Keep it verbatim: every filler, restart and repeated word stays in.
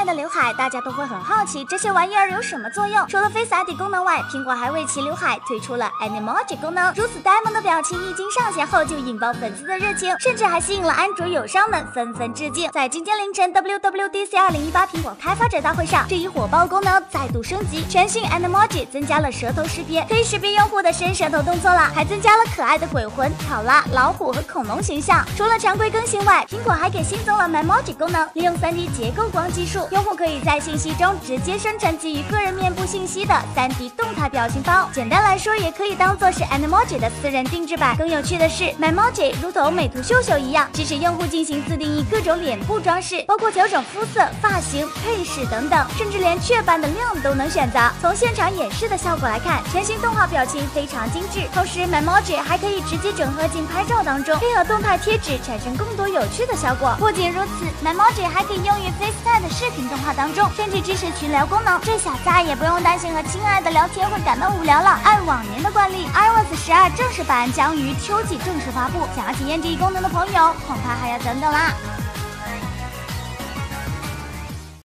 的刘海，大家都会很好奇这些玩意儿有什么作用。除了 Face I D 功能外，苹果还为其刘海推出了 Animoji 功能。如此呆萌的表情一经上线后，就引爆粉丝的热情，甚至还吸引了安卓友商们纷纷致敬。在今天凌晨 W W D C 二零一八苹果开发者大会上，这一火爆功能再度升级，全新 Animoji 增加了舌头识别，可以识别用户的伸舌头动作啦，还增加了可爱的鬼魂、考拉、老虎和恐龙形象。除了常规更新外，苹果还给新增了 Memoji 功能，利用 三 D 结构光技术，用户可以在信息中直接生成基于个人面部信息的 三 D 动态表情包。简单来说，也可以当做是 Animoji 的私人定制版。更有趣的是 ，Memoji 如同美图秀秀一样，支持用户进行自定义各种脸部装饰，包括调整肤色、发型、配饰等等，甚至连雀斑的亮都能选择。从现场演示的效果来看，全新动画表情非常精致。同时 ，Memoji 还可以直接整合进拍照当中，配合动态贴纸产生更多有趣的效果。不仅如此 ，Memoji 还可以用于 FaceTime 的视频动画当中，甚至支持群聊功能。这下再也不用担心和亲爱的聊天会感到无聊了。按往年的惯例 ，iOS 十二正式版将于秋季正式发布。想要体验这一功能的朋友，恐怕还要等等啦。